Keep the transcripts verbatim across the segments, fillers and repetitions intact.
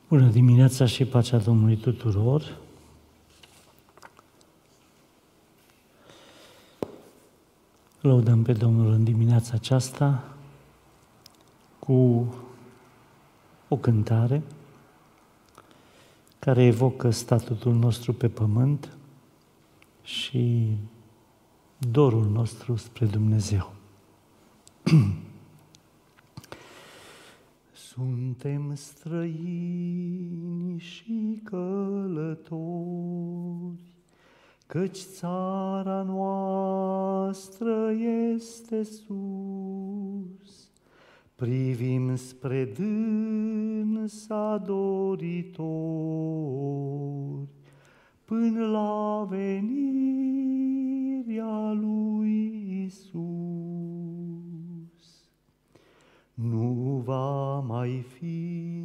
Bună dimineața și pacea Domnului tuturor! Lăudăm pe Domnul în dimineața aceasta cu o cântare care evocă statutul nostru pe pământ și dorul nostru spre Dumnezeu. Suntem străini și călători, căci țara noastră este sus. Privim spre dânsa doritori, până la venirea lui Iisus. Nu va mai fi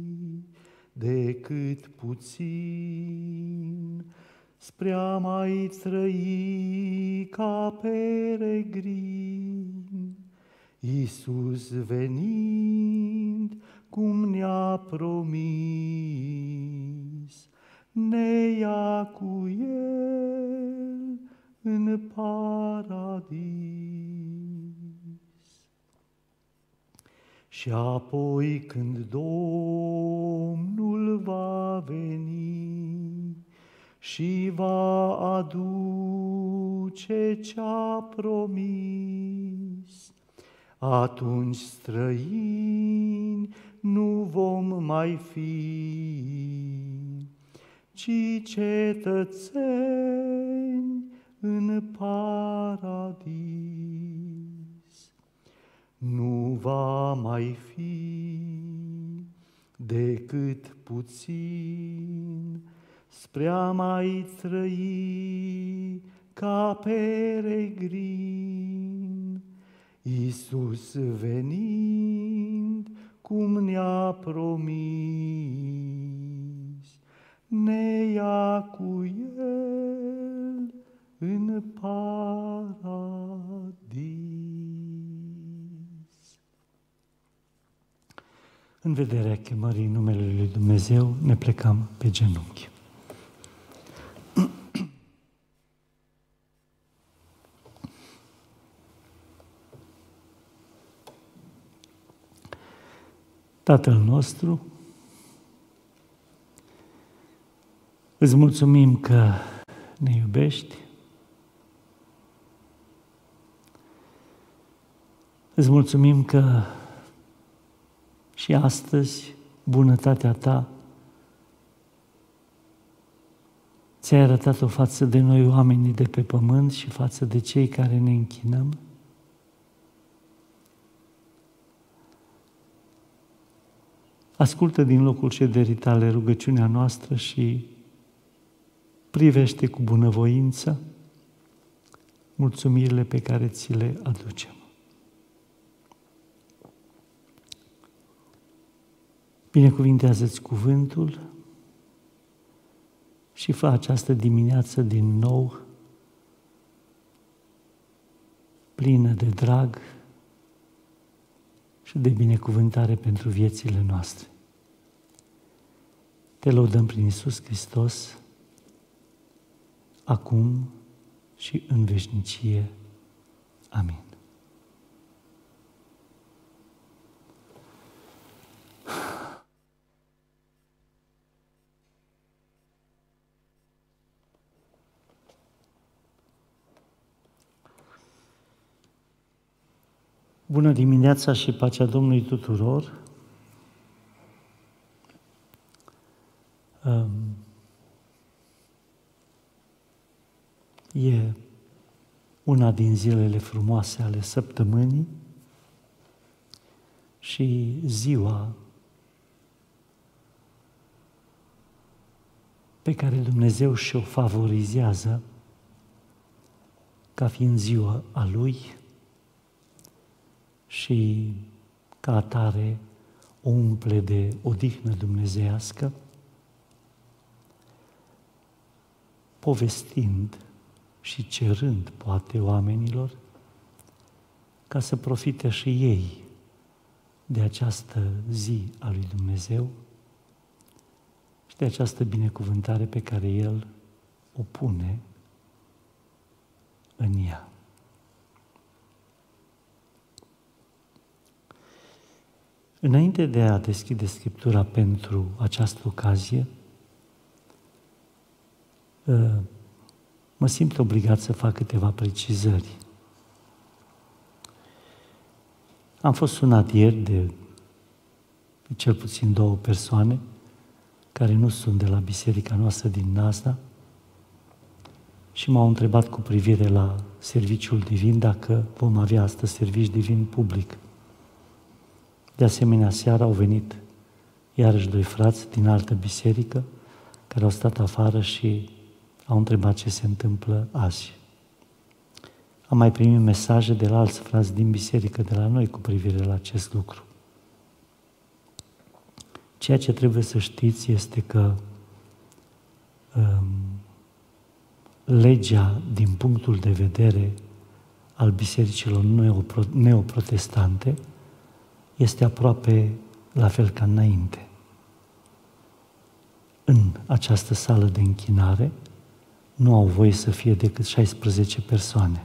decât puțin spre a mai trăi ca peregrin. Iisus venind, cum ne-a promis, ne ia cu El în paradis. Și apoi când Domnul va veni și va aduce ce-a promis, atunci străini nu vom mai fi, ci cetățeni în paradis. Nu va mai fi decât puțin spre a mai trăi ca peregrin. Iisus venind, cum ne-a promis, ne ia cu El în paradis. În vederea chemării numele Lui Dumnezeu, ne plecăm pe genunchi. Tatăl nostru, îți mulțumim că ne iubești, îți mulțumim că și astăzi bunătatea ta ți-ai arătat-o față de noi, oamenii de pe pământ, și față de cei care ne închinăm. Ascultă din locul șederii tale rugăciunea noastră și privește cu bunăvoință mulțumirile pe care ți le aducem. Binecuvintează-ți cuvântul și fă această dimineață din nou plină de drag și de binecuvântare pentru viețile noastre. Te lăudăm prin Iisus Hristos, acum și în veșnicie. Amin. Bună dimineața și pacea Domnului tuturor! E una din zilele frumoase ale săptămânii și ziua pe care Dumnezeu și-o favorizează ca fiind ziua a Lui și ca atare o umple de odihnă dumnezeiască, povestind și cerând, poate, oamenilor ca să profite și ei de această zi a lui Dumnezeu de această binecuvântare pe care El o pune în ea. Înainte de a deschide Scriptura pentru această ocazie, mă simt obligat să fac câteva precizări. Am fost sunat ieri de cel puțin două persoane care nu sunt de la biserica noastră din Năsna și m-au întrebat cu privire la serviciul divin, dacă vom avea astăzi serviciu divin public. De asemenea, seara au venit iarăși doi frați din altă biserică care au stat afară și au întrebat ce se întâmplă azi. Am mai primit mesaje de la alți frați din biserică, de la noi, cu privire la acest lucru. Ceea ce trebuie să știți este că um, legea, din punctul de vedere al bisericilor neoprotestante, este aproape la fel ca înainte. În această sală de închinare nu au voie să fie decât șaisprezece persoane.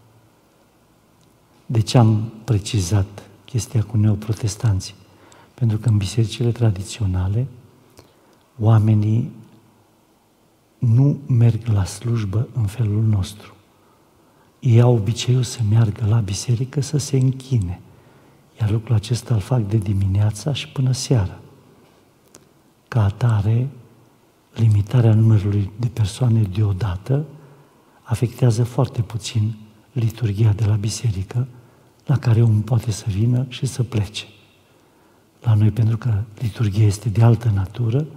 De ce am precizat chestia cu neoprotestanții? Pentru că în bisericile tradiționale oamenii nu merg la slujbă în felul nostru. Ei au obiceiul să meargă la biserică să se închine, iar lucrul acesta îl fac de dimineața și până seara. Ca atare, limitarea numărului de persoane deodată afectează foarte puțin liturghia de la biserică, la care omul poate să vină și să plece. La noi, pentru că liturghia este de altă natură,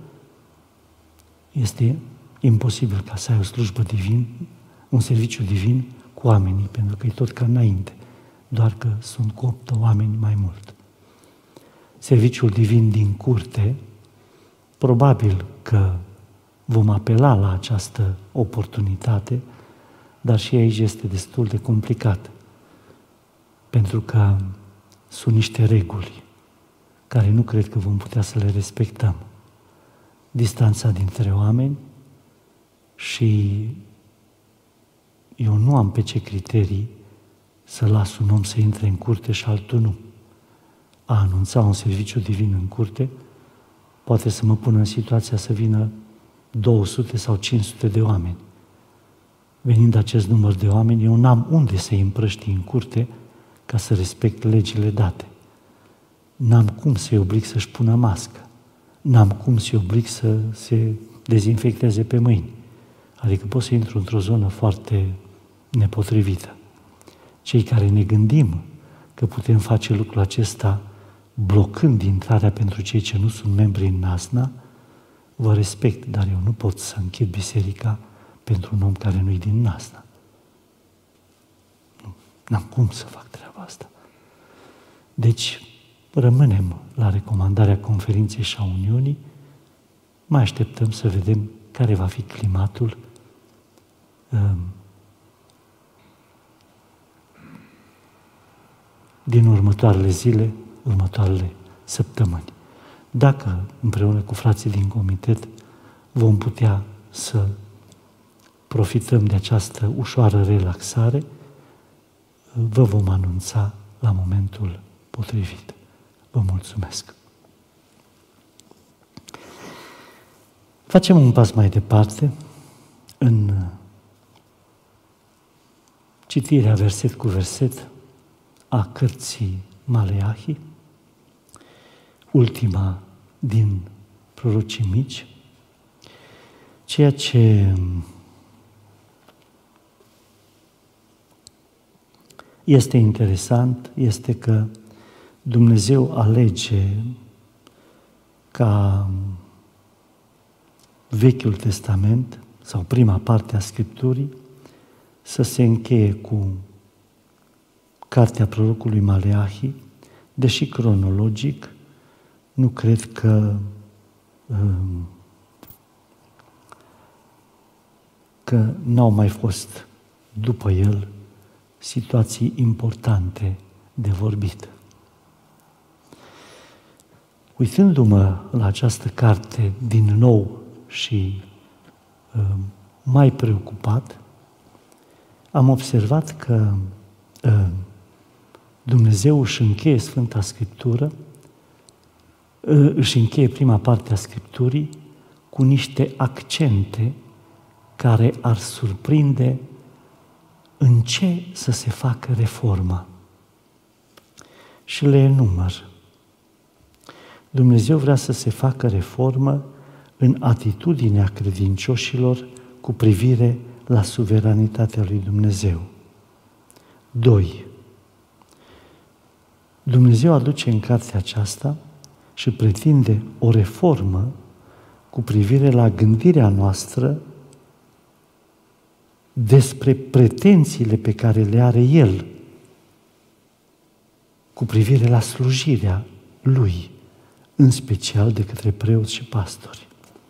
este imposibil ca să ai o slujbă divin, un serviciu divin cu oamenii, pentru că e tot ca înainte, doar că sunt cu opt oameni mai mult. Serviciul divin din curte, probabil că vom apela la această oportunitate, dar și aici este destul de complicat, pentru că sunt niște reguli care nu cred că vom putea să le respectăm. Distanța dintre oameni și eu nu am pe ce criterii să las un om să intre în curte și altul nu. A anunța un serviciu divin în curte poate să mă pună în situația să vină două sute sau cinci sute de oameni. Venind acest număr de oameni, eu n-am unde să-i împrăști în curte ca să respect legile date. N-am cum să-i oblig să-și pună mască. N-am cum să-i oblig să se dezinfecteze pe mâini. Adică pot să intru într-o zonă foarte nepotrivită. Cei care ne gândim că putem face lucrul acesta blocând intrarea pentru cei ce nu sunt membri în Năsna, vă respect, dar eu nu pot să închid biserica pentru un om care nu-i din Năsna. Nu, n-am cum să fac treaba asta. Deci, rămânem la recomandarea Conferinței și a Uniunii, mai așteptăm să vedem care va fi climatul um, din următoarele zile, următoarele săptămâni. Dacă, împreună cu frații din comitet, vom putea să profităm de această ușoară relaxare, vă vom anunța la momentul potrivit. Vă mulțumesc! Facem un pas mai departe în citirea verset cu verset a cărții Maleahi, ultima din prorocii mici. Ceea ce este interesant este că Dumnezeu alege ca Vechiul Testament sau prima parte a Scripturii să se încheie cu cartea prorocului Maleahi, deși cronologic nu cred că că n-au mai fost după el situații importante de vorbit. Uitându-mă la această carte din nou și uh, mai preocupat, am observat că uh, Dumnezeu își încheie Sfânta Scriptură, uh, își încheie prima parte a Scripturii cu niște accente care ar surprinde în ce să se facă reforma. Și le enumăr. Dumnezeu vrea să se facă reformă în atitudinea credincioșilor cu privire la suveranitatea lui Dumnezeu. Doi. Dumnezeu aduce în cartea aceasta și pretinde o reformă cu privire la gândirea noastră despre pretențiile pe care le are El cu privire la slujirea Lui, în special de către preoți și pastori.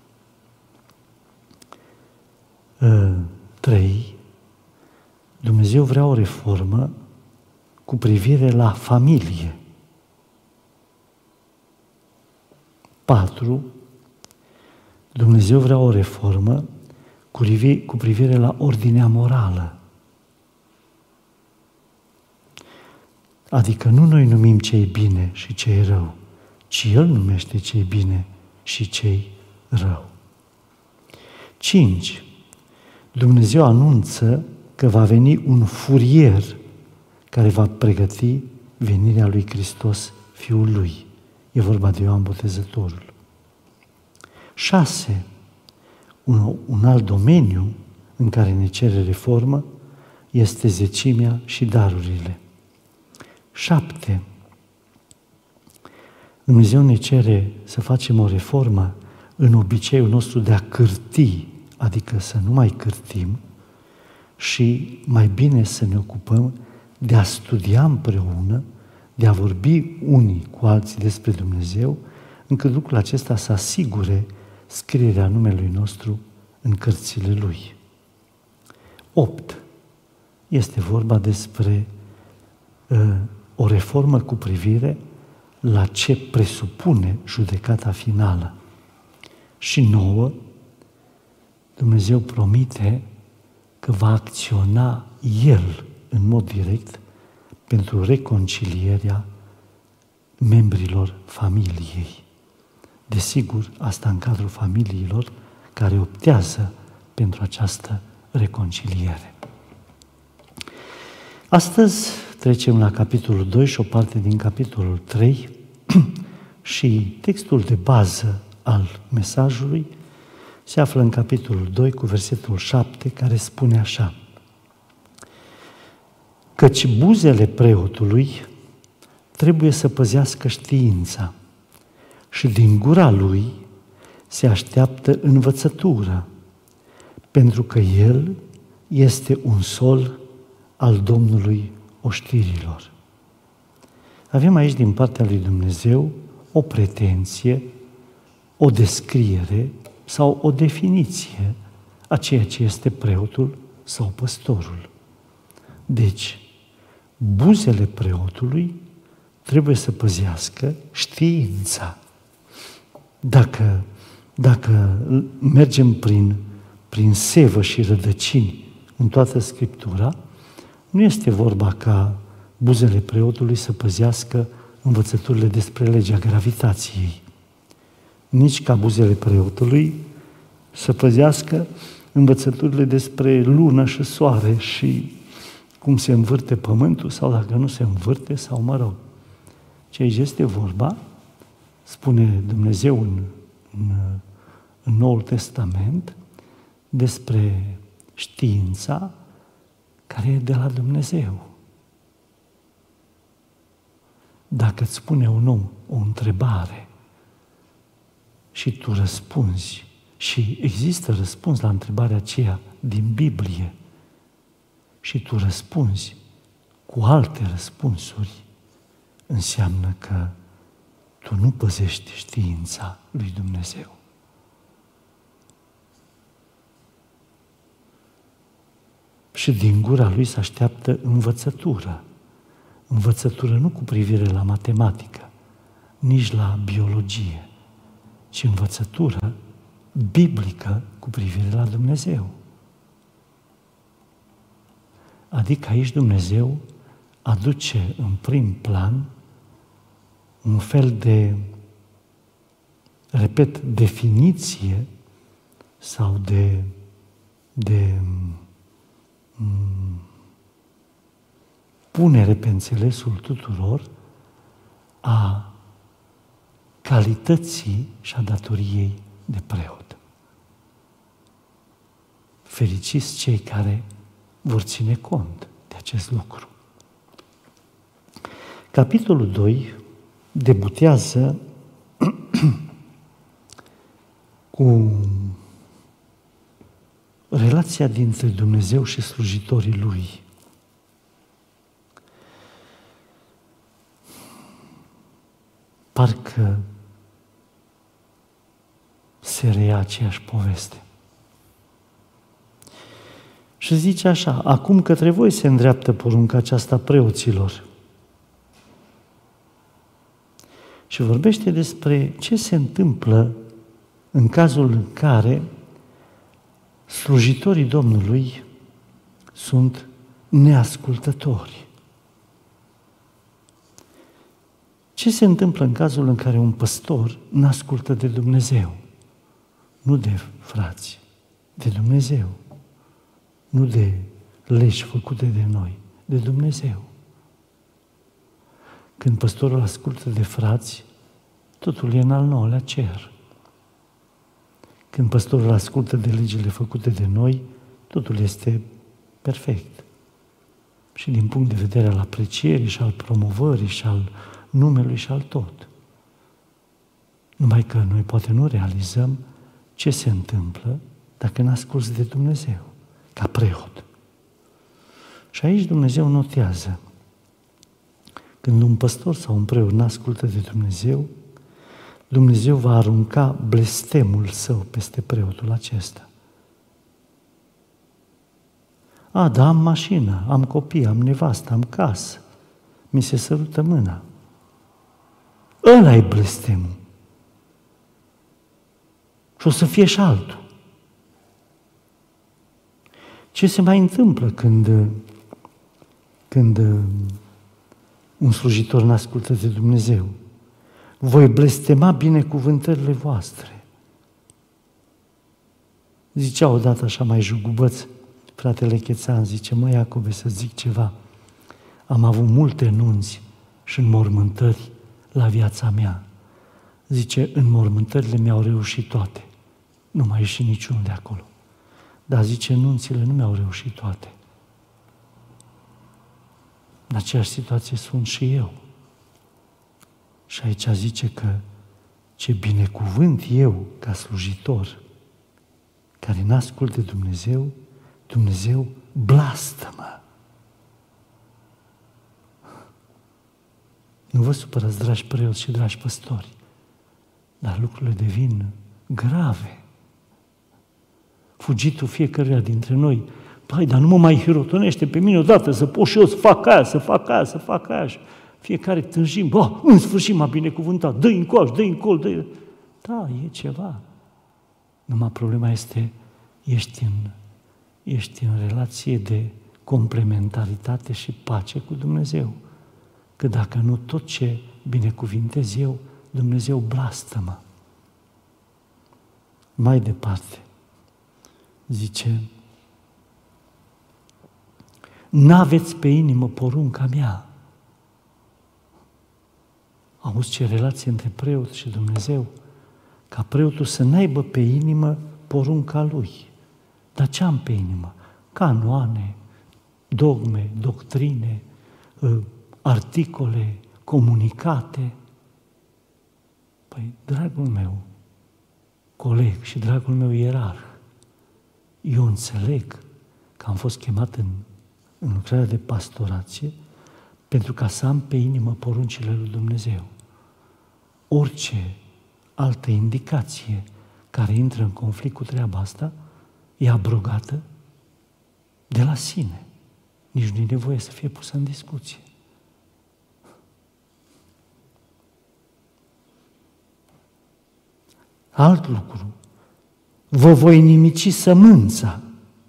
Trei. Dumnezeu vrea o reformă cu privire la familie. Patru. Dumnezeu vrea o reformă cu privire la ordinea morală. Adică nu noi numim ce-i bine și ce-i rău, ci El numește ce-i bine și ce-i rău. Cinci. Dumnezeu anunță că va veni un furier care va pregăti venirea lui Hristos, Fiul Lui. E vorba de Ioan Botezătorul. Șase. Un, un alt domeniu în care ne cere reformă este zecimea și darurile. Șapte. Dumnezeu ne cere să facem o reformă în obiceiul nostru de a cârti, adică să nu mai cârtim și mai bine să ne ocupăm de a studia împreună, de a vorbi unii cu alții despre Dumnezeu, încât lucrul acesta să asigure scrierea numelui nostru în cărțile Lui. Opt. Este vorba despre uh, o reformă cu privire la ce presupune judecata finală. Și nouă, Dumnezeu promite că va acționa El în mod direct pentru reconcilierea membrilor familiei. Desigur, asta în cadrul familiilor care optează pentru această reconciliere. Astăzi trecem la capitolul doi și o parte din capitolul trei și textul de bază al mesajului se află în capitolul doi cu versetul șapte, care spune așa: căci buzele preotului trebuie să păzească știința și din gura lui se așteaptă învățătură, pentru că el este un sol al Domnului oștirilor. Avem aici din partea lui Dumnezeu o pretenție, o descriere sau o definiție a ceea ce este preotul sau păstorul. Deci, buzele preotului trebuie să păzească știința. Dacă, dacă mergem prin, prin sevă și rădăcini în toată Scriptura, nu este vorba ca buzele preotului să păzească învățăturile despre legea gravitației, nici ca buzele preotului să păzească învățăturile despre lună și soare și cum se învârte pământul sau dacă nu se învârte sau mă rog. Ce aici este vorba, spune Dumnezeu în, în, în Noul Testament, despre știința care e de la Dumnezeu. Dacă îți spune un om o întrebare și tu răspunzi și există răspuns la întrebarea aceea din Biblie și tu răspunzi cu alte răspunsuri, înseamnă că tu nu păzești știința lui Dumnezeu. Și din gura lui se așteaptă învățătură. Învățătură nu cu privire la matematică, nici la biologie, ci învățătură biblică cu privire la Dumnezeu. Adică aici Dumnezeu aduce în prim plan un fel de, repet, definiție sau de, de m- punere pe înțelesul tuturor a calității și a datoriei de preot. Fericiți cei care vor ține cont de acest lucru. Capitolul doi debutează cu relația dintre Dumnezeu și slujitorii Lui. Parcă se reia aceeași poveste. Și zice așa: acum către voi se îndreaptă porunca aceasta preoților. Și vorbește despre ce se întâmplă în cazul în care slujitorii Domnului sunt neascultători. Ce se întâmplă în cazul în care un păstor n-ascultă de Dumnezeu? Nu de frați, de Dumnezeu. Nu de legi făcute de noi, de Dumnezeu. Când păstorul ascultă de frați, totul e în al nouălea cer. Când păstorul ascultă de legile făcute de noi, totul este perfect. Și din punct de vedere al aprecierii și al promovării și al numelui și al tot. Numai că noi poate nu realizăm ce se întâmplă dacă n-asculți de Dumnezeu, ca preot. Și aici Dumnezeu notează: când un păstor sau un preot n-ascultă de Dumnezeu, Dumnezeu va arunca blestemul său peste preotul acesta. A, da, am mașină, am copii, am nevastă, am casă, mi se sărută mâna. Ăla e blestemul. Și o să fie și altul. Ce se mai întâmplă când, când un slujitor n-ascultă de Dumnezeu? Voi blestema binecuvântările voastre. Zicea odată așa mai jugubăț fratele Chețan, zice: mă, Iacobe, să zic ceva. Am avut multe nunți și înmormântări la viața mea. Zice, înmormântările mi-au reușit toate. Nu mai ieși niciunul de acolo. Dar zice, nunțile nu mi-au reușit toate. În aceeași situație sunt și eu. Și aici zice că ce binecuvânt eu ca slujitor care n-ascult de Dumnezeu, Dumnezeu blastămă. Nu vă supărați, dragi preoți și dragi păstori, dar lucrurile devin grave. Fugitul fiecăruia dintre noi: păi, dar nu mă mai hirotonește pe mine odată să pot și eu să fac aia, să fac aia, să fac aia. Fiecare tânjim: bă, în sfârșit m-a binecuvântat, dă-i încoaș, dă-i încol, dă-i... Da, e ceva. Numai problema este, ești în, ești în relație de complementaritate și pace cu Dumnezeu. Că dacă nu, tot ce binecuvintez eu, Dumnezeu blastămă. Mai departe, zice: n-aveți pe inimă porunca mea. Auzi ce relație între preot și Dumnezeu? Ca preotul să n-aibă pe inimă porunca lui. Dar ce am pe inimă? Canoane, dogme, doctrine, articole, comunicate. Păi, dragul meu coleg și dragul meu ierarh, eu înțeleg că am fost chemat în, în lucrarea de pastorație pentru ca să am pe inimă poruncile lui Dumnezeu. Orice altă indicație care intră în conflict cu treaba asta e abrogată de la sine. Nici nu e nevoie să fie pusă în discuție. Alt lucru, vă voi nimici sămânța.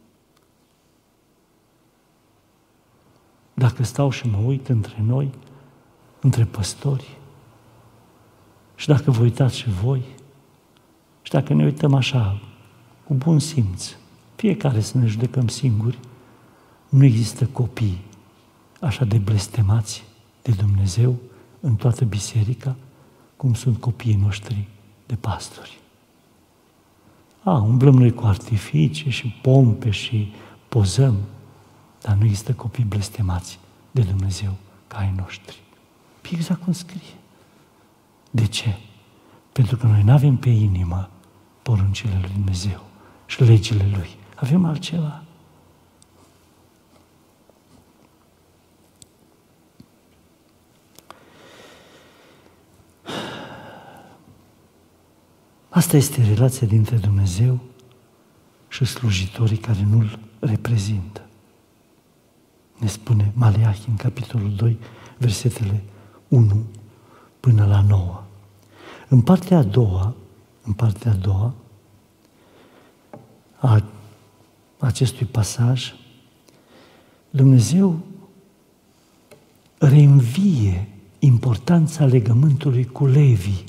Dacă stau și mă uit între noi, între păstori, și dacă vă uitați și voi, și dacă ne uităm așa, cu bun simț, fiecare să ne judecăm singuri, nu există copii așa de blestemați de Dumnezeu în toată biserica, cum sunt copiii noștri de pastori. A, umblăm noi cu artificii și pompe și pozăm, dar nu există copii blestemați de Dumnezeu ca ai noștri. Exact cum scrie. De ce? Pentru că noi nu avem pe inimă poruncile lui Dumnezeu și legile Lui. Avem altceva. Asta este relația dintre Dumnezeu și slujitorii care nu-L reprezintă. Ne spune Maleahi în capitolul doi, versetele unu până la nouă. În partea a doua, în partea a doua a acestui pasaj, Dumnezeu reînvie importanța legământului cu Levi.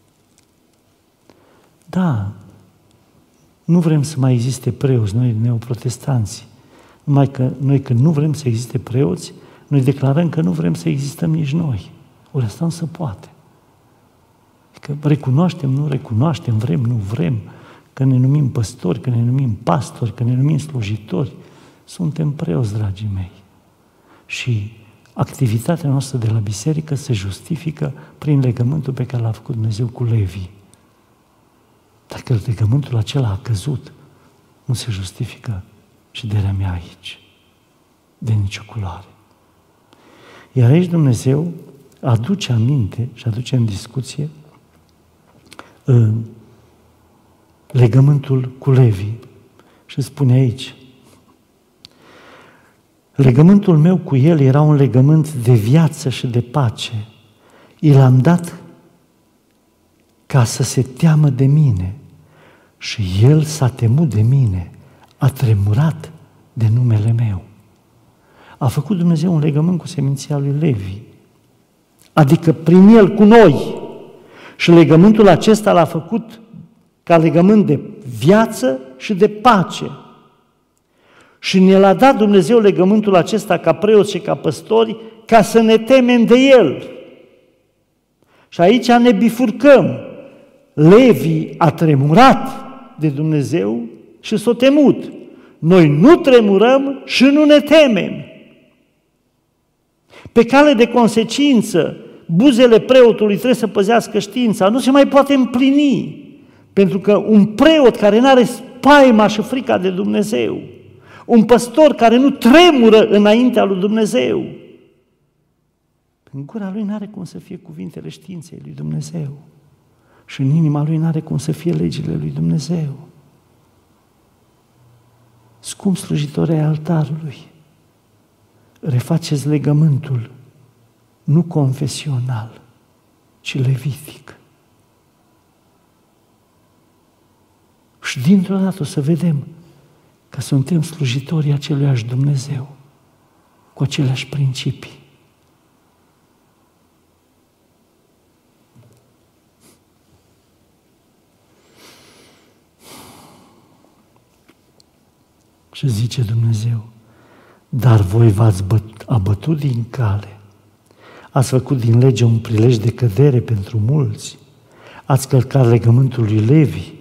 Da, nu vrem să mai existe preoți, noi neoprotestanți. Numai că noi când nu vrem să existe preoți, noi declarăm că nu vrem să existăm nici noi. Ori asta nu se poate. Că recunoaștem, nu recunoaștem, vrem, nu vrem, că ne numim păstori, că ne numim pastori, că ne numim slujitori. Suntem preoți, dragii mei. Și activitatea noastră de la biserică se justifică prin legământul pe care l-a făcut Dumnezeu cu Levi. Dacă legământul acela a căzut, nu se justifică șederea mea aici, de nicio culoare. Iar aici Dumnezeu aduce aminte și aduce în discuție uh, legământul cu Levi și spune aici: legământul meu cu el era un legământ de viață și de pace. I l-am dat ca să se teamă de mine și el s-a temut de mine, a tremurat de numele meu. A făcut Dumnezeu un legământ cu seminția lui Levi, adică prin el cu noi. Și legământul acesta l-a făcut ca legământ de viață și de pace. Și ne l-a dat Dumnezeu legământul acesta ca preoți și ca păstori ca să ne temem de el. Și aici ne bifurcăm. Levi a tremurat de Dumnezeu și s-a temut. Noi nu tremurăm și nu ne temem. Pe cale de consecință, buzele preotului trebuie să păzească știința, nu se mai poate împlini. Pentru că un preot care nu are spaima și frica de Dumnezeu, un păstor care nu tremură înaintea lui Dumnezeu, în gura lui nu are cum să fie cuvintele științei lui Dumnezeu și în inima lui nu are cum să fie legile lui Dumnezeu. Scump slujitori ai altarului, refaceți legământul nu confesional, ci levitic. Și dintr-o dată o să vedem că suntem slujitorii aceluiași Dumnezeu, cu aceleași principii. Și zice Dumnezeu: dar voi v-ați abătut din cale, ați făcut din lege un prilej de cădere pentru mulți, ați călcat legământul lui Levi.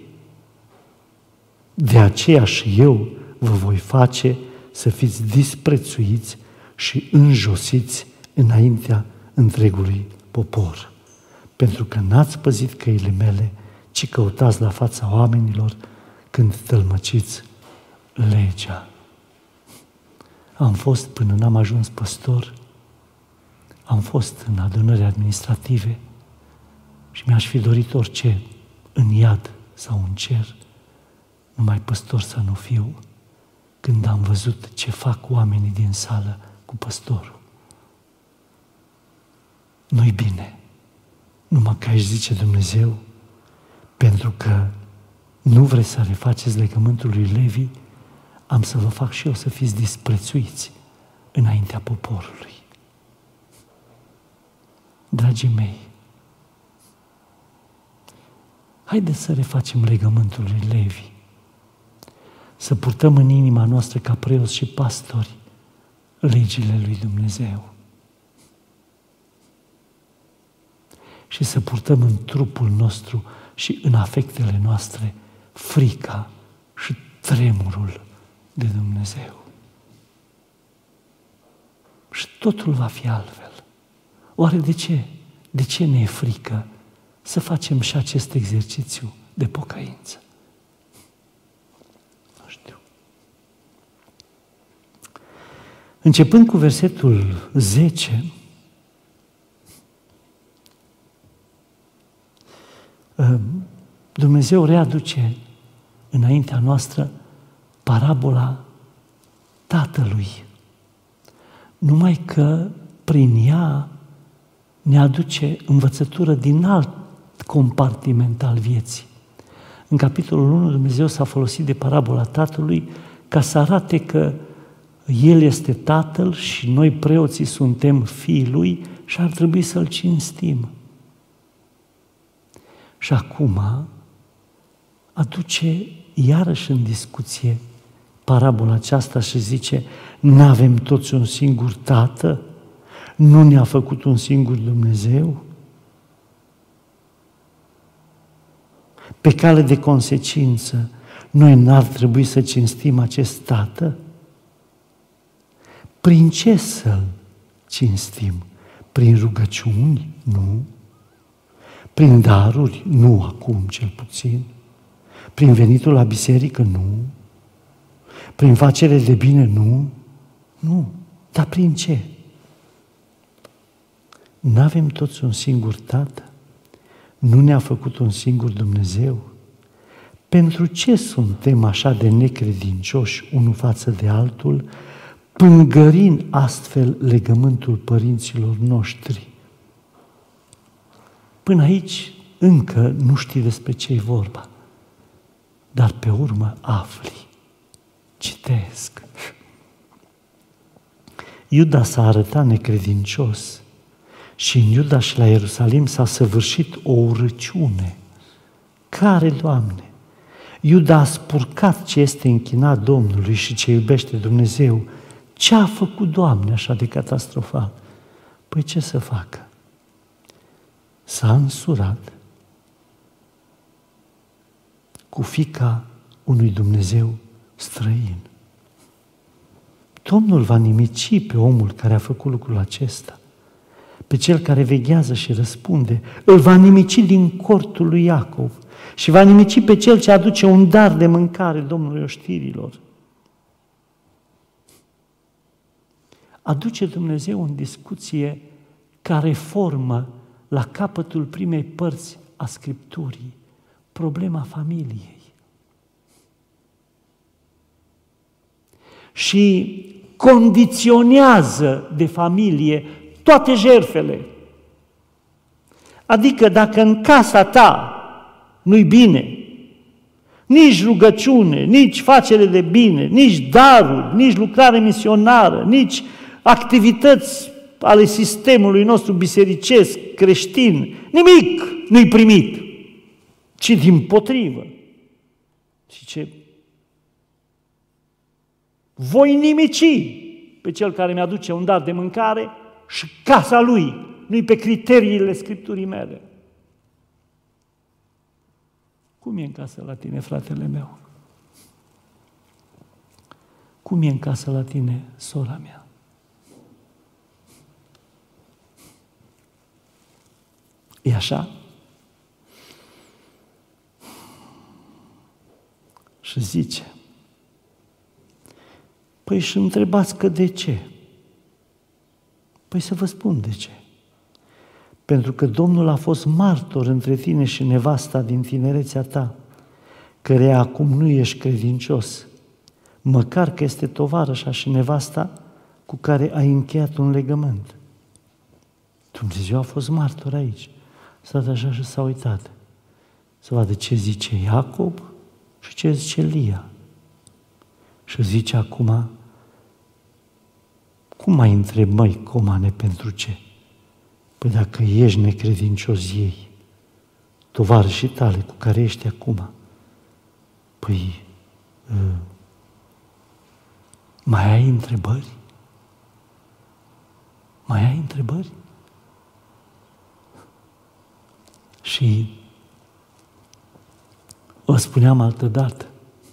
De aceea și eu vă voi face să fiți disprețuiți și înjosiți înaintea întregului popor, pentru că n-ați păzit căile mele, ci căutați la fața oamenilor când tălmăciți legea. Am fost, până n-am ajuns păstor, am fost în adunări administrative și mi-aș fi dorit orice în iad sau în cer, numai păstor să nu fiu, când am văzut ce fac oamenii din sală cu păstorul. Nu-i bine, numai că aici zice Dumnezeu, pentru că nu vreți să refaceți legământul lui Levi, am să vă fac și eu să fiți disprețuiți înaintea poporului. Dragii mei, haideți să refacem legământul lui Levi, să purtăm în inima noastră ca preoți și pastori legile lui Dumnezeu și să purtăm în trupul nostru și în afectele noastre frica și tremurul de Dumnezeu. Și totul va fi altfel. Oare de ce? De ce ne e frică să facem și acest exercițiu de pocăință? Nu știu. Începând cu versetul zece, Dumnezeu readuce înaintea noastră parabola Tatălui. Numai că prin ea ne aduce învățătură din alt compartiment al vieții. În capitolul unu, Dumnezeu s-a folosit de parabola Tatălui ca să arate că El este Tatăl și noi preoții suntem fiii Lui și ar trebui să-L cinstim. Și acum aduce iarăși în discuție parabola aceasta și zice: n-avem toți un singur Tată? Nu ne-a făcut un singur Dumnezeu? Pe cale de consecință, noi n-ar trebui să cinstim acest Tată? Prin ce să-L cinstim? Prin rugăciuni? Nu. Prin daruri? Nu acum, cel puțin. Prin venitul la biserică? Nu. Prin facere de bine? Nu. Nu. Dar prin ce? N-avem toți un singur Tată? Nu ne-a făcut un singur Dumnezeu? Pentru ce suntem așa de necredincioși unul față de altul, pângărind astfel legământul părinților noștri? Până aici încă nu știi despre ce e vorba, dar pe urmă afli. Citesc. Iuda s-a arătat necredincios și în Iuda și la Ierusalim s-a săvârșit o urăciune. Care, Doamne? Iuda a spurcat ce este închinat Domnului și ce iubește Dumnezeu. Ce a făcut, Doamne, așa de catastrofal? Păi ce să facă? S-a însurat cu fiica unui Dumnezeu străin. Domnul va nimici pe omul care a făcut lucrul acesta, pe cel care veghează și răspunde, îl va nimici din cortul lui Iacov și va nimici pe cel ce aduce un dar de mâncare Domnului oștirilor. Aduce Dumnezeu în discuție ca reformă la capătul primei părți a Scripturii problema familiei. Și condiționează de familie toate jertfele. Adică dacă în casa ta nu-i bine, nici rugăciune, nici facere de bine, nici daruri, nici lucrare misionară, nici activități ale sistemului nostru bisericesc, creștin, nimic nu-i primit, ci dimpotrivă. Și ce? Voi nimici pe cel care mi-aduce un dar de mâncare și casa lui nu-i pe criteriile Scripturii mele. Cum e în casă la tine, fratele meu? Cum e în casă la tine, sora mea? E așa? Și zice, păi și întrebați că de ce? Păi să vă spun de ce. Pentru că Domnul a fost martor între tine și nevasta din tinerețea ta, căreia acum nu ești credincios, măcar că este tovarășa și nevasta cu care ai încheiat un legământ. Dumnezeu a fost martor aici. S-a dat așa și s-a uitat. Să vadă ce zice Iacob Și ce zice Lia? Și zice acum, cum mai întrebi, măi, Comane, pentru ce? Păi dacă ești necredincios ei, tovarășii tale cu care ești acum, păi uh, mai ai întrebări? Mai ai întrebări? Și vă spuneam altădată,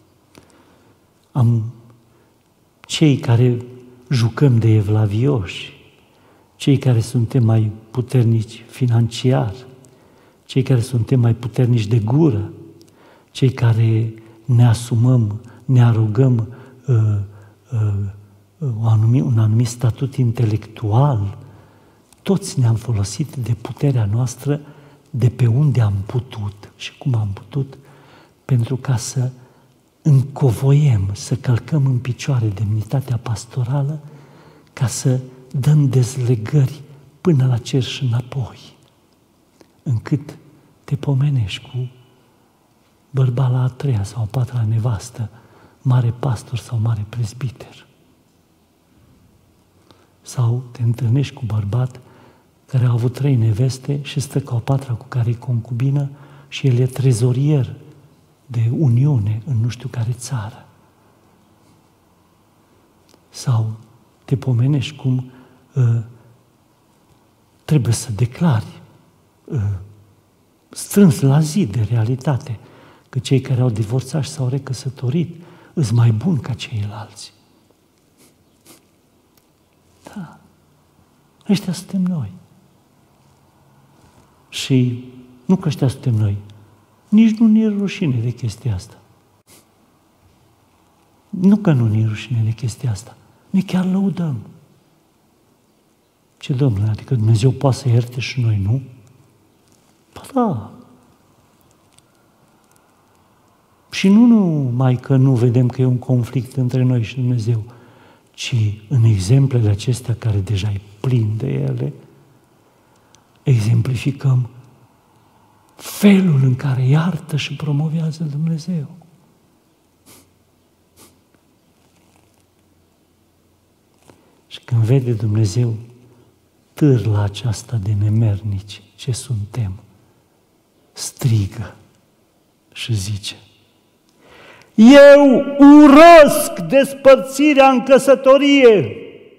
am cei care jucăm de evlavioși, cei care suntem mai puternici financiar, cei care suntem mai puternici de gură, cei care ne asumăm, ne arogăm uh, uh, un anumit, un anumit statut intelectual, toți ne-am folosit de puterea noastră de pe unde am putut și cum am putut, pentru ca să încovoiem, să călcăm în picioare demnitatea pastorală, ca să dăm dezlegări până la cer și înapoi, încât te pomenești cu bărbat la a treia sau a patra nevastă, mare pastor sau mare prezbiter. Sau te întâlnești cu bărbat care a avut trei neveste și stă ca o patra cu care e concubină și el e trezorier de uniune în nu știu care țară. Sau te pomenești cum uh, trebuie să declari uh, strâns la zi de realitate că cei care au divorțat și s-au recăsătorit îs mai buni ca ceilalți. Da. Ăștia suntem noi. Și nu că ăștia suntem noi, nici nu ne-e rușine de chestia asta. Nu că nu ne-e rușine de chestia asta, ne chiar lăudăm. Ce, Domnule, adică Dumnezeu poate să ierte și noi, nu? Ba da. Și nu numai că nu vedem că e un conflict între noi și Dumnezeu, ci în exemplele acestea care deja e plin de ele, exemplificăm felul în care iartă și promovează Dumnezeu. Și când vede Dumnezeu târla aceasta de nemernici ce suntem, strigă și zice: eu urăsc despărțirea în căsătorie.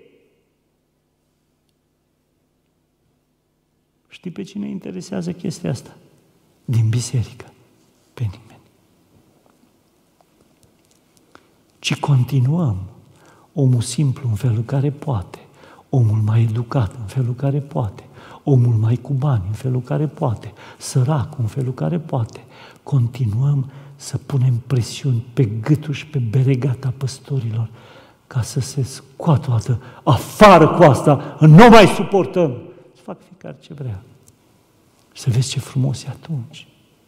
Știi pe cine interesează chestia asta? Din biserică. Pe nimeni. Ci continuăm. Omul simplu în felul care poate, omul mai educat în felul care poate, omul mai cu bani în felul care poate, săracul în felul care poate. Continuăm să punem presiuni pe gâtul și pe beregata păstorilor ca să se scoată o dată afară cu asta, nu mai suportăm. Să fac fiecare ce vrea. Și să vezi ce frumos e atunci.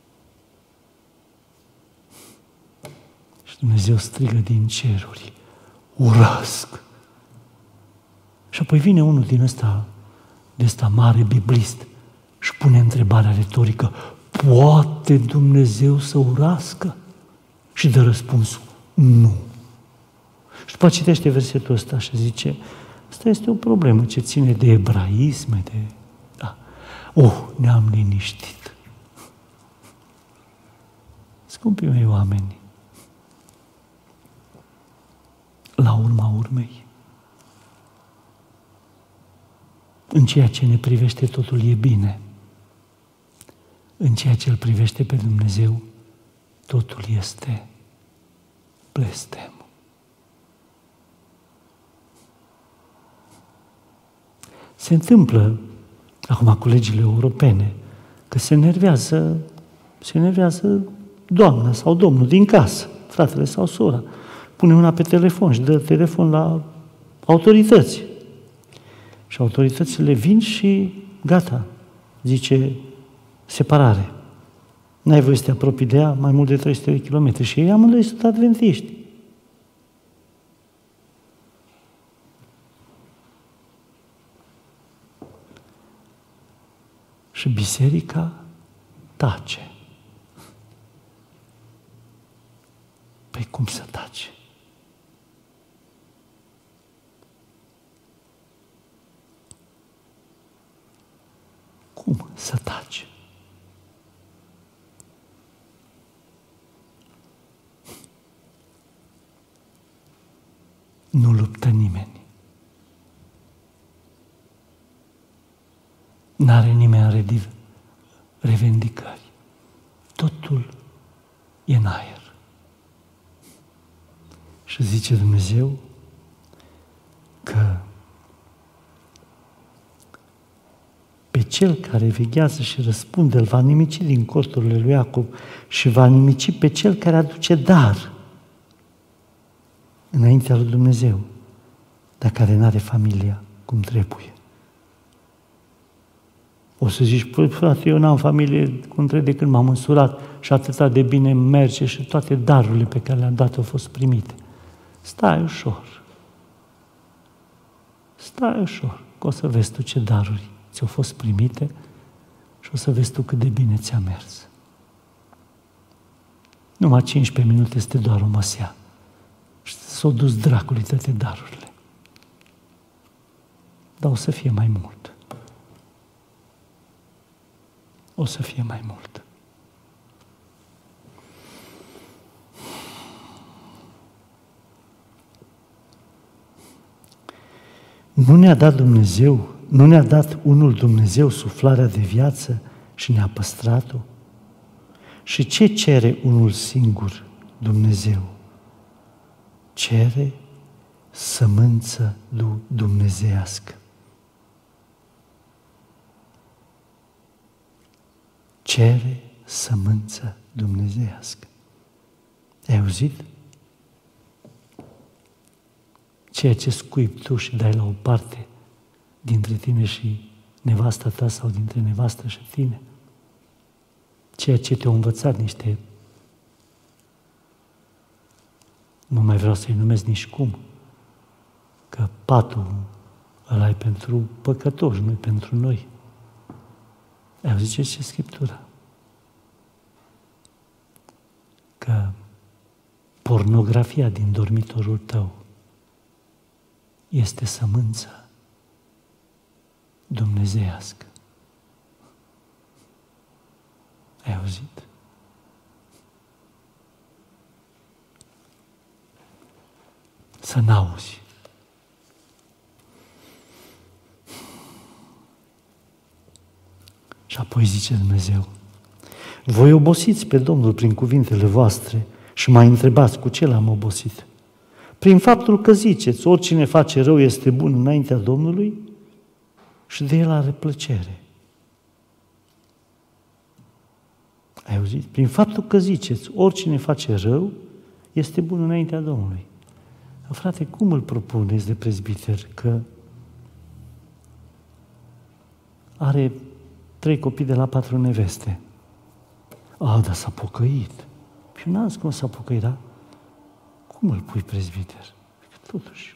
Și Dumnezeu strigă din ceruri: urăsc. Și apoi vine unul din ăsta, de ăsta mare biblist, și pune întrebarea retorică: poate Dumnezeu să urască? Și dă răspunsul: nu. Și după citește versetul ăsta și zice: asta este o problemă ce ține de ebraisme, de... Da. Oh, ne-am liniștit. Scumpii mei oameni, la urma urmei, în ceea ce ne privește totul e bine. În ceea ce îl privește pe Dumnezeu, totul este blestem. Se întâmplă acum cu legile europene că se enervează, se enervează doamna sau domnul din casă, fratele sau sora. Pune una pe telefon și dă telefon la autorități. Și autoritățile vin și gata, zice: separare. N-ai voie să te apropii de ea mai mult de trei sute de kilometri. Și ei amândoi sunt adventiști. Și biserica tace. Păi cum să taci? Cum să taci? Nu luptă nimeni. N-are nimeni revendicări. Totul e în aer. Și zice Dumnezeu că pe cel care veghează și răspunde îl va nimici din corturile lui Iacob și va nimici pe cel care aduce dar înaintea lui Dumnezeu, dar care n-are familia cum trebuie. O să zici, păi frate, eu n-am familie cum trebuie de când m-am însurat și atâta de bine merge și toate darurile pe care le-am dat au fost primite. Stai ușor. Stai ușor, că o să vezi tu ce daruri ți-au fost primite și o să vezi tu cât de bine ți-a mers. Numai cincisprezece minute este doar o măsea și s-au dus dracului toate darurile. Dar o să fie mai mult. O să fie mai mult. Nu ne-a dat Dumnezeu, nu ne-a dat unul Dumnezeu suflarea de viață și ne-a păstrat-o? Și ce cere unul singur Dumnezeu? Cere sămânță dumnezeiască. Cere sămânță dumnezeiască. Ai auzit? Ceea ce scuipi tu și dai la o parte dintre tine și nevasta ta sau dintre nevastă și tine, ceea ce te-au învățat niște, nu mai vreau să-i numesc nici cum, că patul ăla e pentru păcătoși, nu e pentru noi. Ai auzit ce zice Scriptura? Că pornografia din dormitorul tău este sămânța dumnezeiască. Ai auzit? Să n-auzi. Și apoi zice Dumnezeu, voi obosiți pe Domnul prin cuvintele voastre și mai întrebați cu ce l-am obosit. Prin faptul că ziceți, oricine face rău este bun înaintea Domnului și de el are plăcere. Ai auzit? Prin faptul că ziceți, oricine face rău este bun înaintea Domnului. Frate, cum îl propuneți de prezbiter că are trei copii de la patru neveste? A, dar s-a pocăit. Și n-am zis cum s-a pocăit, da? Cum îl pui prezbiter? Totuși.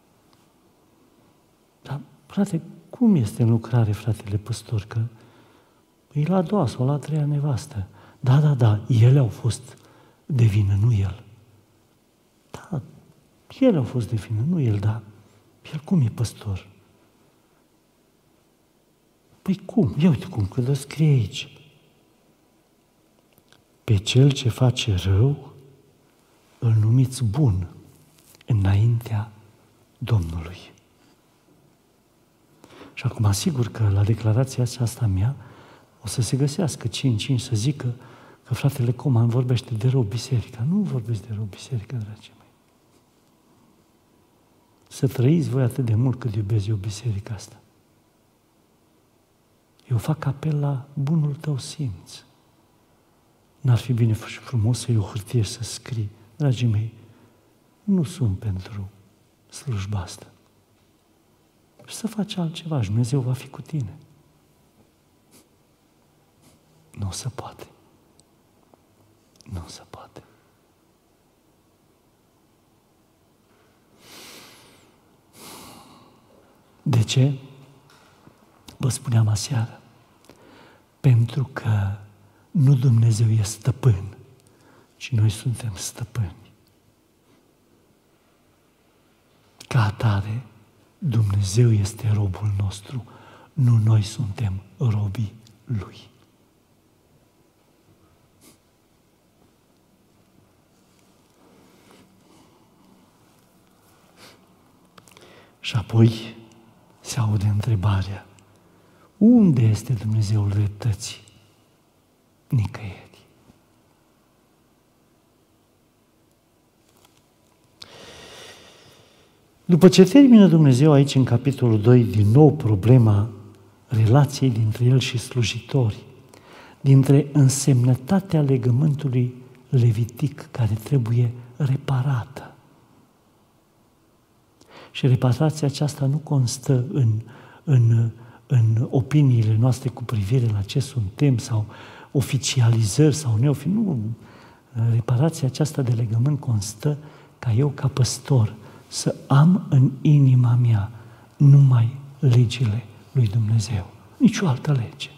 Dar, frate, cum este în lucrare, fratele păstor, că e la a doua sau la a treia nevastă? Da, da, da, ele au fost de vină, nu el. Da, ele au fost de vină, nu el, da. El cum e păstor? Păi cum? Ia uite cum, că le scrie aici. Pe cel ce face rău, îl numiți bun înaintea Domnului. Și acum, sigur că la declarația aceasta mea o să se găsească cinci să zică că fratele Coman vorbește de rău biserica. Nu vorbesc de rău biserica, dragii mei. Să trăiți voi atât de mult cât iubesc eu biserica asta. Eu fac apel la bunul tău simț. N-ar fi bine și frumos să iei o hârtie și să scrii, dragii mei, nu sunt pentru slujba asta. Și să faci altceva și Dumnezeu va fi cu tine. Nu se poate. Nu se poate. De ce? Vă spuneam aseară. Pentru că nu Dumnezeu e stăpân, ci noi suntem stăpâni. Ca atare, Dumnezeu este robul nostru, nu noi suntem robii Lui. Și apoi se aude întrebarea: unde este Dumnezeul dreptății? Nicăieri. După ce termină Dumnezeu aici în capitolul doi din nou problema relației dintre El și slujitori, dintre însemnătatea legământului levitic care trebuie reparată. Și reparația aceasta nu constă în, în, în opiniile noastre cu privire la ce suntem sau oficializări sau neoficializări. Nu, reparația aceasta de legământ constă ca eu, ca păstor, să am în inima mea numai legile lui Dumnezeu, nici o altă lege.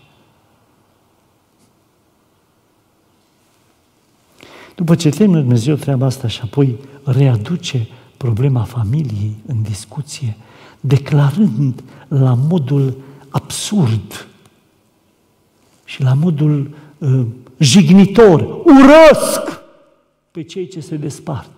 După ce termină Dumnezeu treaba asta și apoi readuce problema familiei în discuție, declarând la modul absurd și la modul uh, jignitor: urăsc pe cei ce se despart.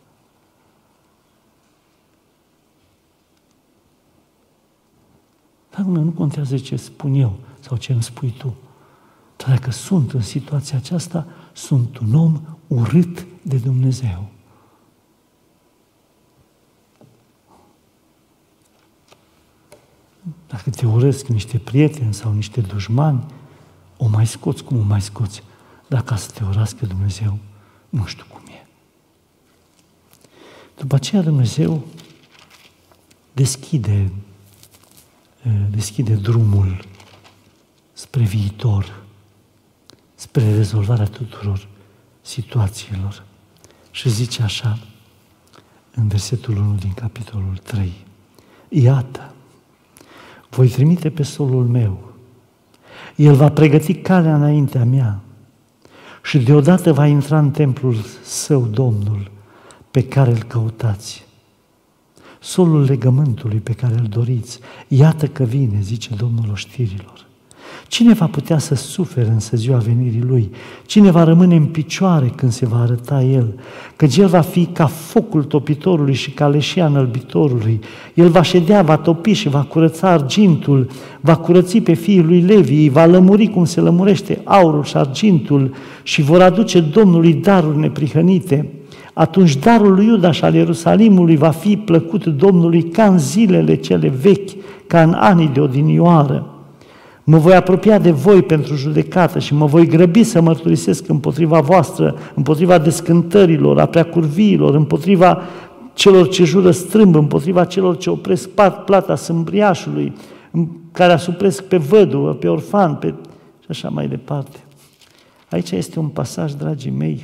Dar nu contează ce spun eu sau ce îmi spui tu. Dar dacă sunt în situația aceasta, sunt un om urât de Dumnezeu. Dacă te urăsc niște prieteni sau niște dușmani, o mai scoți cum o mai scoți. Dar ca să te urască Dumnezeu, nu știu cum e. După aceea Dumnezeu deschide deschide drumul spre viitor, spre rezolvarea tuturor situațiilor. Și zice așa, în versetul unu din capitolul trei: iată, voi trimite pe solul meu, el va pregăti calea înaintea mea și deodată va intra în templul său Domnul pe care îl căutați. Solul legământului pe care îl doriți, iată că vine, zice Domnul oștirilor. Cine va putea să sufere însă ziua venirii Lui? Cine va rămâne în picioare când se va arăta El? Căci El va fi ca focul topitorului și ca leșia înălbitorului. El va ședea, va topi și va curăța argintul, va curăți pe fiii lui Levi, va lămuri cum se lămurește aurul și argintul și vor aduce Domnului daruri neprihănite. Atunci darul lui Iuda și al Ierusalimului va fi plăcut Domnului ca în zilele cele vechi, ca în anii de odinioară. Mă voi apropia de voi pentru judecată și mă voi grăbi să mărturisesc împotriva voastră, împotriva descântărilor, a preacurviilor, împotriva celor ce jură strâmb, împotriva celor ce opresc plata sâmbriașului, care asupresc pe văduvă, pe orfan, pe... și așa mai departe. Aici este un pasaj, dragii mei,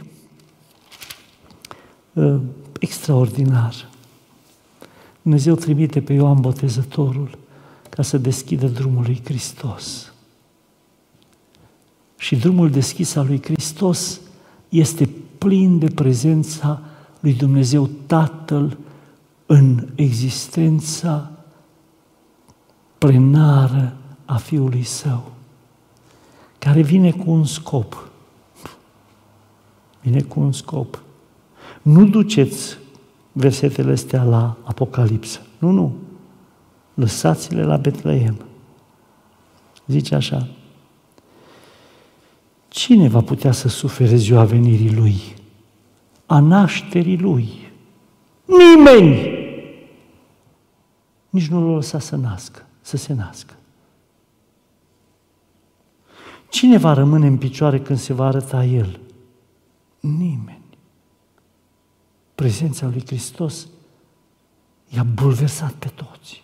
extraordinar. Dumnezeu trimite pe Ioan Botezătorul ca să deschidă drumul lui Hristos. Și drumul deschis al lui Hristos este plin de prezența lui Dumnezeu Tatăl în existența plenară a Fiului Său, care vine cu un scop. Vine cu un scop. Nu duceți versetele astea la Apocalipsă. Nu, nu. Lăsați-le la Betleem. Zice așa: cine va putea să sufere ziua venirii Lui, a nașterii Lui? Nimeni! Nici nu l-a lăsat să nască, să se nască. Cine va rămâne în picioare când se va arăta El? Nimeni. Prezența lui Hristos i-a bulversat pe toți.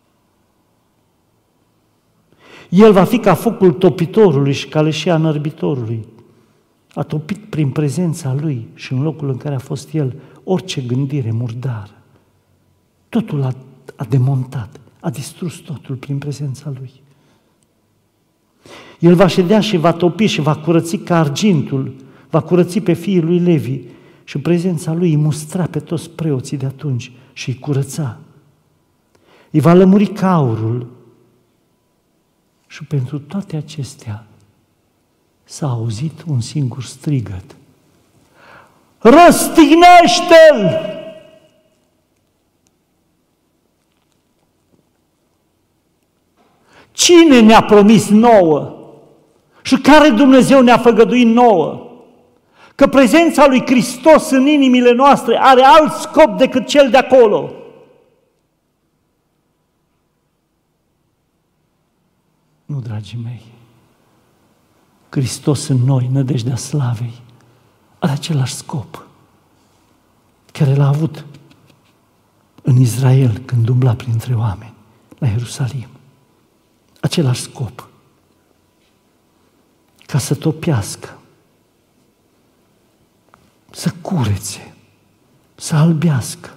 El va fi ca focul topitorului și ca leșia înărbitorului. A topit prin prezența Lui și în locul în care a fost El orice gândire murdară. Totul a, a demontat, a distrus totul prin prezența Lui. El va ședea și va topi și va curăți ca argintul, va curăți pe fiii lui Levi și prezența Lui îi mustra pe toți preoții de atunci și îi curăța îi va lămuri caurul și pentru toate acestea s-a auzit un singur strigăt. Răstignește-l! Cine ne-a promis nouă? Și care Dumnezeu ne-a făgăduit nouă? Că prezența lui Hristos în inimile noastre are alt scop decât cel de acolo. Nu, dragii mei, Hristos în noi, nădejdea slavei, are același scop care l-a avut în Israel când umbla printre oameni, la Ierusalim. Același scop, ca să topească, să curețe, să albească,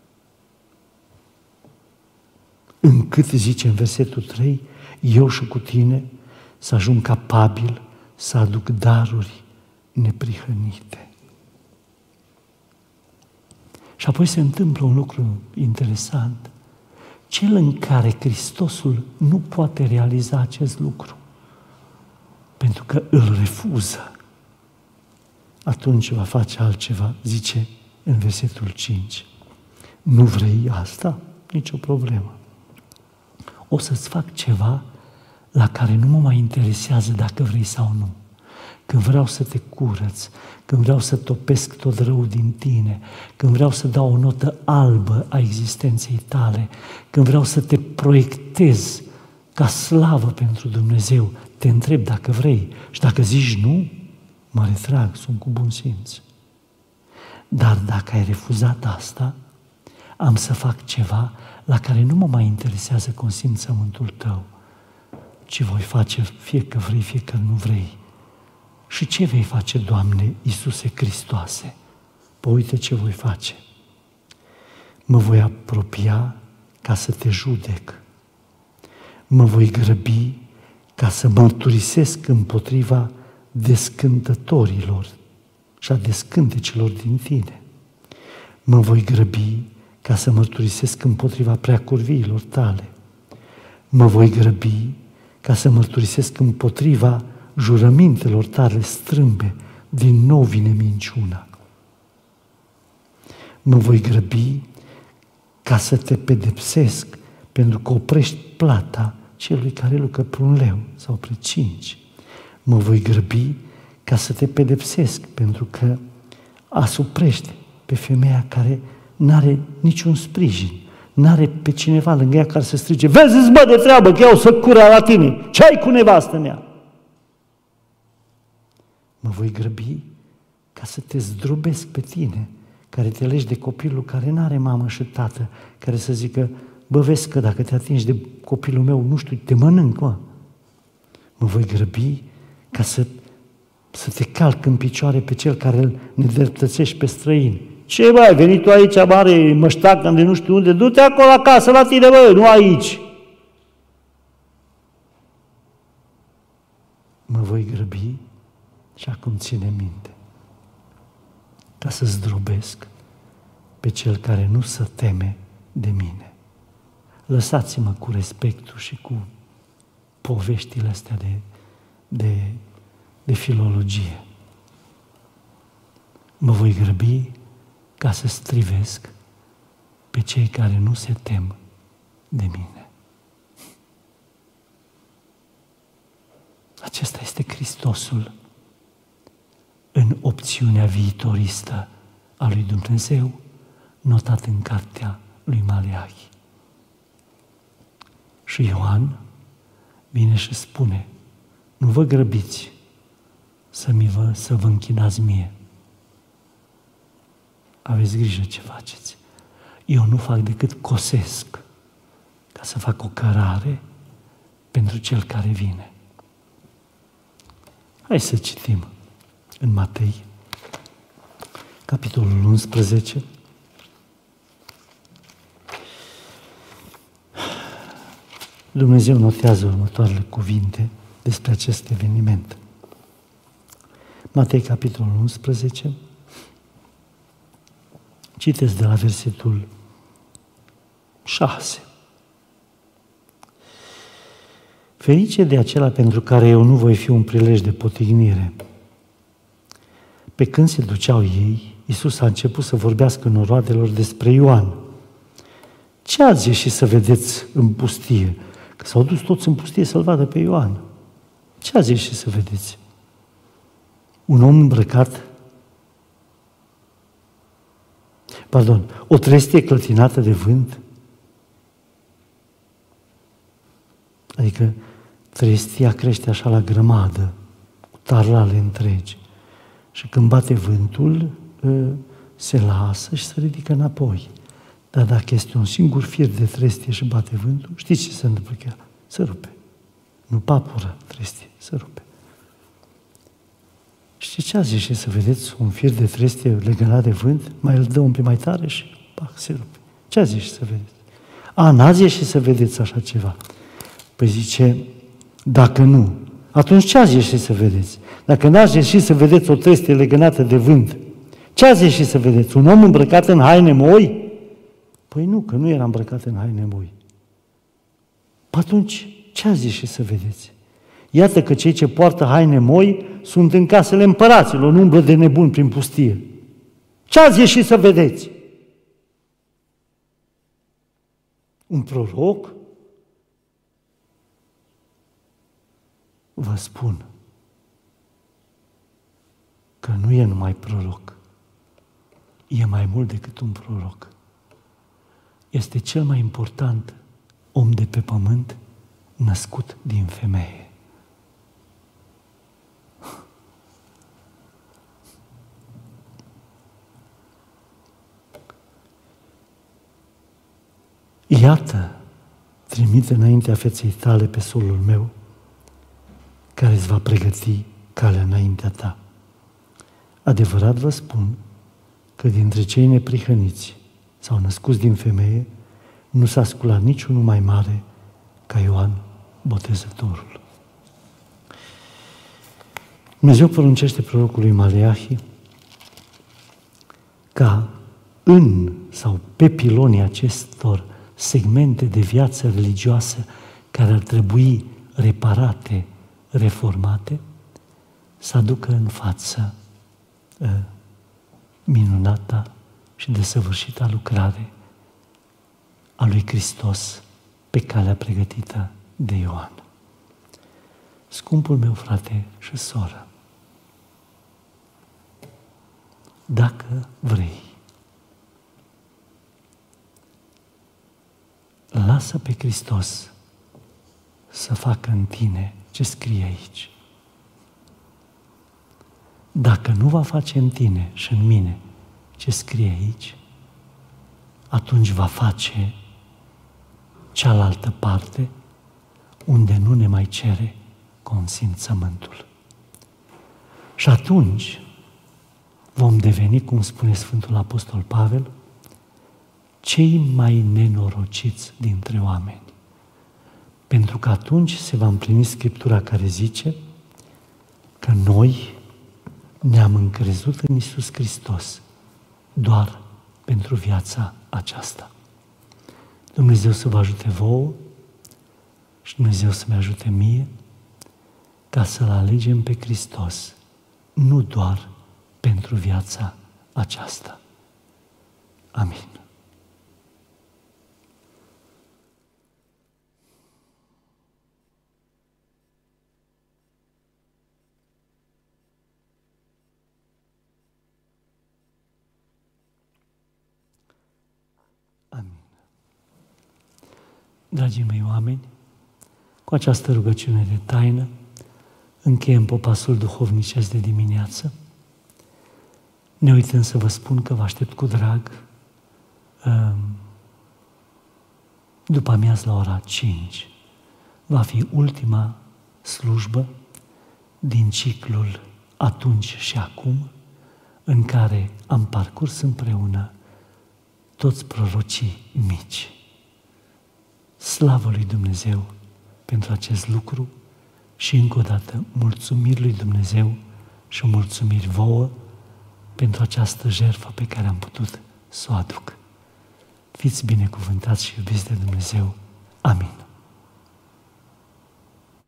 încât, zice în versetul trei, eu și cu tine să ajung capabil să aduc daruri neprihănite. Și apoi se întâmplă un lucru interesant. Cel în care Hristosul nu poate realiza acest lucru, pentru că îl refuză, atunci va face altceva, zice în versetul cinci. Nu vrei asta? Nicio problemă. O să-ți fac ceva la care nu mă mai interesează dacă vrei sau nu. Când vreau să te curăț, când vreau să topesc tot răul din tine, când vreau să dau o notă albă a existenței tale, când vreau să te proiectez ca slavă pentru Dumnezeu, te întreb dacă vrei și dacă zici nu, mă retrag, sunt cu bun simț. Dar dacă ai refuzat asta, am să fac ceva la care nu mă mai interesează consimțământul tău, ci voi face fie că vrei, fie că nu vrei. Și ce vei face, Doamne Iisuse Hristoase? Păi uite ce voi face. Mă voi apropia ca să te judec. Mă voi grăbi ca să mărturisesc împotriva descântătorilor și a descântecelor din tine. Mă voi grăbi ca să mărturisesc împotriva preacurviilor tale. Mă voi grăbi ca să mărturisesc împotriva jurămintelor tale strâmbe, din nou vine minciuna. Mă voi grăbi ca să te pedepsesc pentru că oprești plata celui care lucră pe un leu sau pe cinci. Mă voi grăbi ca să te pedepsesc pentru că asuprești pe femeia care n-are niciun sprijin, n-are pe cineva lângă ea care să strige, vezi-ți bă de treabă că eu să curea la tine, ce ai cu nevastă mea? Mă voi grăbi ca să te zdrobesc pe tine, care te legi de copilul care n-are mamă și tată, care să zică, bă, vezi că dacă te atingi de copilul meu, nu știu, te mănânc, mă. Mă voi grăbi ca să, să te calc în picioare pe cel care îl nedreptățești pe străini. Ce, bă, ai venit tu aici, mare măștacă de nu știu unde, du-te acolo acasă la tine, bă, nu aici. Mă voi grăbi și acum ține minte, ca să zdrobesc pe cel care nu se teme de mine. Lăsați-mă cu respectul și cu poveștile astea de, de, de filologie. Mă voi grăbi ca să strivesc pe cei care nu se tem de mine. Acesta este Hristosul în opțiunea viitoristă a lui Dumnezeu, notat în cartea lui Maleahi. Și Ioan vine și spune, nu vă grăbiți să, mi vă, să vă închinați mie. Aveți grijă ce faceți. Eu nu fac decât cosesc ca să fac o cărare pentru cel care vine. Hai să citim în Matei, capitolul unsprezece. Dumnezeu notează următoarele cuvinte despre acest eveniment. Matei, capitolul unsprezece, citesc de la versetul șase. Ferice de acela pentru care eu nu voi fi un prilej de potignire. Pe când se duceau ei, Iisus a început să vorbească noroadelor despre Ioan. Ce ați ieșit să vedeți în pustie? Că s-au dus toți în pustie să-l vadă pe Ioan. Ce ați ieșit să vedeți? Un om îmbrăcat, pardon, o trestie clătinată de vânt? Adică trestia crește așa la grămadă, cu tarlale întregi. Și când bate vântul, se lasă și se ridică înapoi. Dar dacă este un singur fir de trestie și bate vântul, știți ce se întâmplă chiar? Se rupe. Nu papură trestie, se rupe. Știți ce ați ieșit să vedeți? Un fir de trestie legănat de vânt, mai îl dă un pic mai tare și pac, se rupe. Ce ați ieșit să vedeți? A, n-ați ieșit să vedeți așa ceva. Păi zice, dacă nu, atunci ce ați ieșit să vedeți? Dacă n-ați ieșit să vedeți o trestie legănată de vânt, ce ați ieșit să vedeți? Un om îmbrăcat în haine moi? Păi nu, că nu era îmbrăcat în haine moi. Păi atunci, ce ați ieșit să vedeți? Iată că cei ce poartă haine moi sunt în casele împăraților, nu umblă de nebuni prin pustie. Ce ați ieșit să vedeți? Un proroc? Vă spun că nu e numai proroc, e mai mult decât un proroc. Este cel mai important om de pe pământ născut din femeie. Iată, trimite înaintea feței tale pe solul meu, care îți va pregăti calea înaintea ta. Adevărat vă spun că dintre cei neprihăniți sau născuți din femeie, nu s-a sculat niciunul mai mare ca Ioan Botezătorul. Dumnezeu poruncește prorocului Maleahi ca în sau pe pilonii acestor segmente de viață religioasă care ar trebui reparate, reformate, să aducă în față uh, minunata și desăvârșita lucrare a lui Hristos pe calea pregătită de Ioan. Scumpul meu frate și soră, dacă vrei, lasă pe Hristos să facă în tine ce scrie aici. Dacă nu va face în tine și în mine ce scrie aici, atunci va face cealaltă parte unde nu ne mai cere consimțământul. Și atunci vom deveni, cum spune Sfântul Apostol Pavel, cei mai nenorociți dintre oameni. Pentru că atunci se va împlini Scriptura care zice că noi ne-am încrezut în Iisus Hristos doar pentru viața aceasta. Dumnezeu să vă ajute vouă și Dumnezeu să-mi ajute mie ca să-L alegem pe Hristos, nu doar pentru viața aceasta. Amin. Amin. Dragii mei oameni, cu această rugăciune de taină, încheiem popasul duhovnicesc de dimineață. Ne uităm să vă spun că vă aștept cu drag după amiază la ora cinci. Va fi ultima slujbă din ciclul Atunci și Acum, în care am parcurs împreună toți prorocii mici. Slavă lui Dumnezeu pentru acest lucru și încă o dată mulțumiri lui Dumnezeu și mulțumiri vouă pentru această jertfă pe care am putut să o aduc. Fiți binecuvântați și iubiți de Dumnezeu. Amin.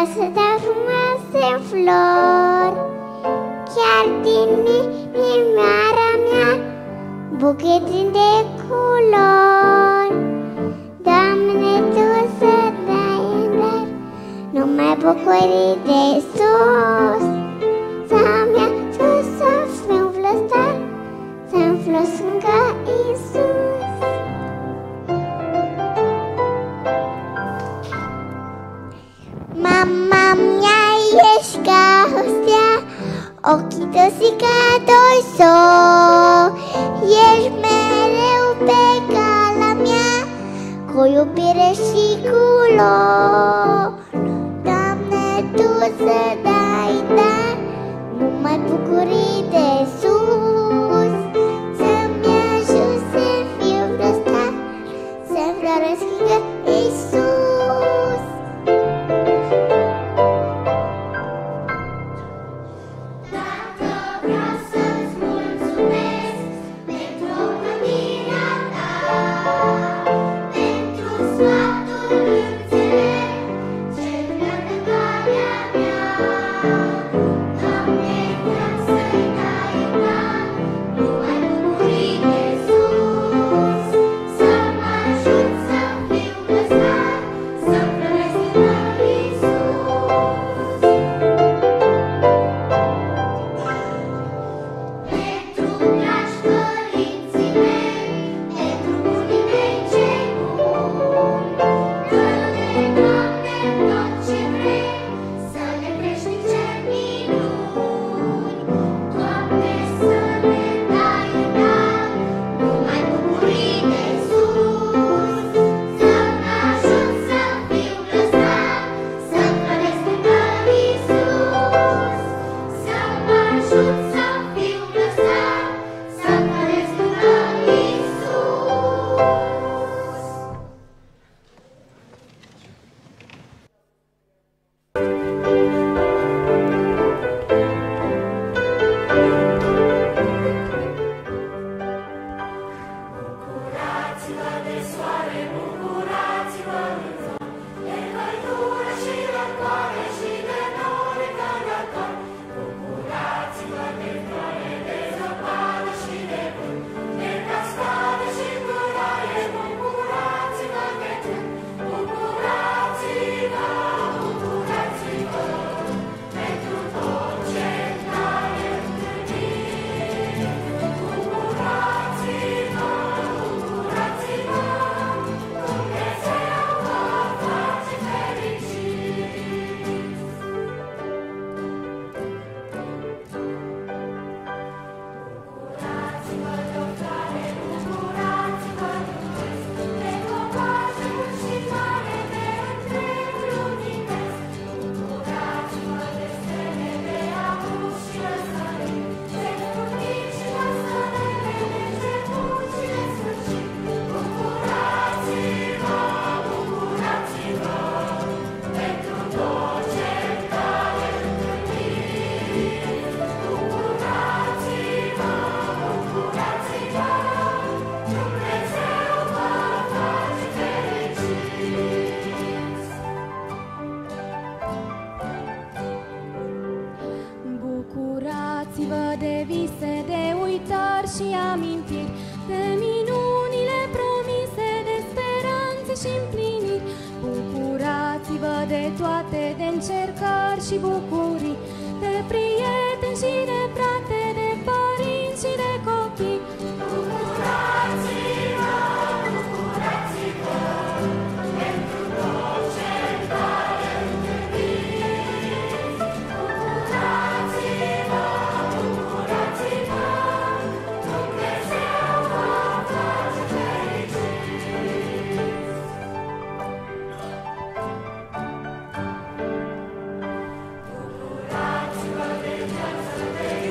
să dau frumoase flori, chiar din inimioara mea, buchetin de culori. Doamne, Tu să dai în dar numai bucurii de sus, să-mi ia sus să fiu vlăstar, să-mi flosungă Iisus. Mama mea, ești ca o stea, ochii tăi ca doi soi, ești mereu pe calea mea, cu iubire și cu lor. Doamne, Tu să dai dar numai bucurii de sus, să-mi ajut să fiu vlăstar, să-mi florească Iisus. Dacă vreau să-ți mulțumesc pentru ocrotirea Ta, pentru sfatul înțelept ce pleacă în calea mea, Doamne, vreau să-i dai în dar numai bucurii de sus, să mă ajut să fiu vlăstar, să-mi florească Iisus. Pentru dragi părinții mei, pentru bunii mei cei buni, dă-ne, Doamne, tot ce vrei, să ne crești cer minuni. Doamne, să ne dai în dar numai bucurii de sus, să mă ajut să fiu vlăstar, să-mi florească Iisus. Să mă ajut să fiu vlăstar, să-mi florească Iisus. Bucurați-vă de soare, bucurați-vă în zon, de căldură și răcoare și de nori călători. Bucurați-vă de floare, de zăpadă și de vânt, de cascadă și culoare. Bucurați-vă de cânt, bucurați-vă, bucurați-vă pentru tot ce tare întâlniți. Bucurați-vă, bucurați-vă, Dumnezeu vă face fericiți. Bucurați-vă de o floare, bucurați-vă de un vânt, de copaci mulți și mare, de întregul univers. Bucurați-vă de stele, de aur și răsărit, de furnici și răsărele, de început și de sfârșit. Bucurați-vă, bucurați-vă pentru tot ce tare întâlniți. Bucurați-vă, bucurați-vă, Dumnezeu vă face fericiți. Bucurați-vă de vise, de uitări și amintiri, de minunile promise, de speranțe și împliniri. Bucurați-vă de toate, de încercări și bucurii, de prieteni și de frate, de părinți și de copii. Bucurați-vă, bucurați-vă pentru tot ce tare întâlniți. Bucurați-vă, bucurați-vă, Dumnezeu vă face fericiți. Bucurați-vă de viață, de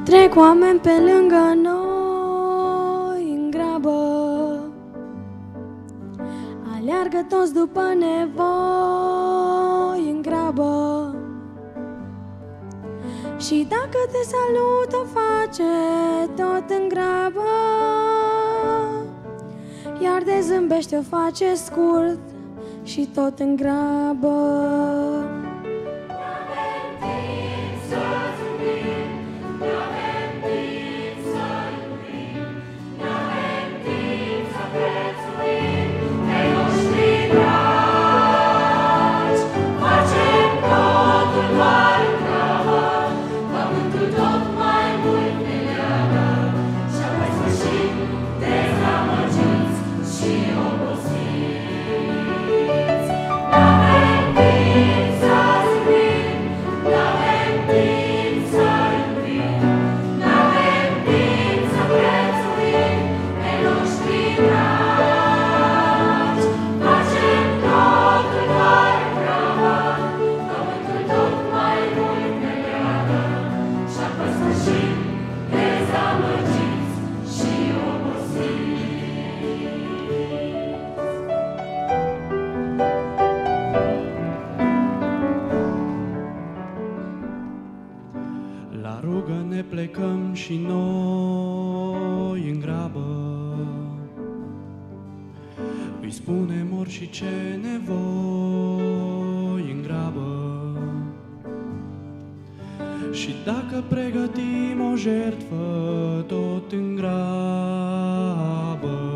Trec oameni pe lângă noi în grabă, aleargă toți după nevoi în grabă. Și dacă te salut o face tot în grabă, iar de zâmbește o face scurt și tot în grabă. La rugă ne plecăm și noi în grabă, îi spunem orice ce nevoi în grabă. Și dacă pregătim o jertfă tot în grabă,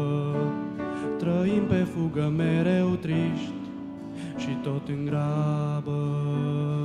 trăim pe fugă mereu triști și tot în grabă.